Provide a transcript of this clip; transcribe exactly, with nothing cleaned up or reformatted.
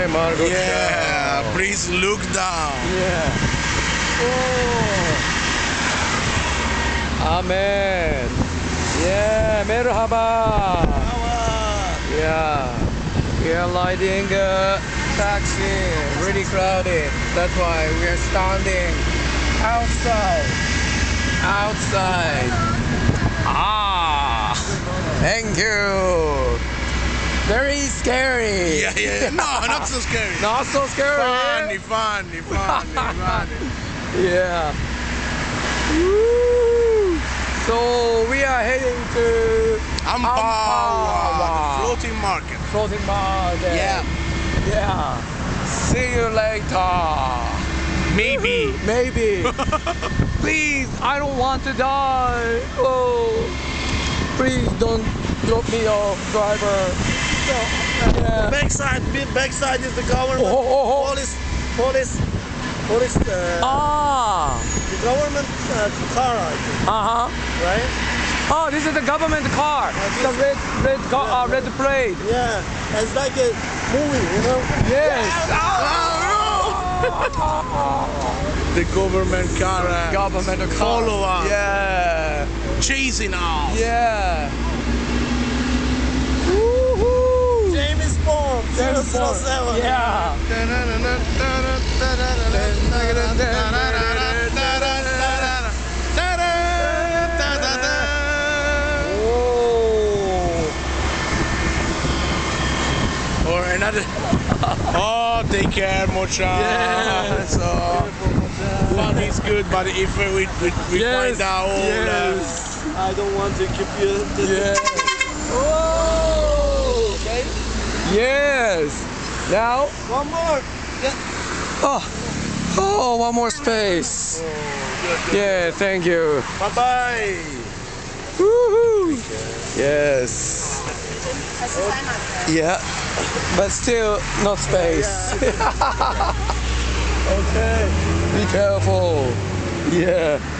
Margot. Yeah, Show. please look down. Yeah. Oh. Amen. Yeah, merhaba. Yeah. We are riding a taxi. Really crowded. That's why we are standing outside. Outside. Ah. Thank you. Very scary. Yeah, yeah, yeah. No, not so scary. Not so scary. Funny, funny, funny, funny. Yeah. Woo. So we are heading to Ampawa, the floating market. Floating market. Yeah. Yeah. See you later. Maybe. Maybe. Please, I don't want to die. Oh. Please don't drop me off, driver. Yeah. Backside, backside is the government. Oh, oh, oh. Police, police, police. Uh, Ah. The government uh, car, I think. Uh huh. Right? Oh, this is the government car. this- The red, red, car, Yeah, uh, red plate. Yeah. It's like a movie, you know. Yes. The government car uh, Government car. follow us, Yeah. chasing us. Yeah. Woohoo. James Bond, zero James zero Bond. seven. Yeah. Oh. Or another. Oh, take care, Mochan. Yeah. So, fun is good, but if we, we, we Yes. find out. Yes. I don't want to keep you. Yeah. Oh. Okay. Yes. Now. One more. Yeah. Oh. Oh, one more space. Yeah. Thank you. Bye bye. Woohoo. Yes. Yeah. But still not space. Okay. Be careful. Yeah.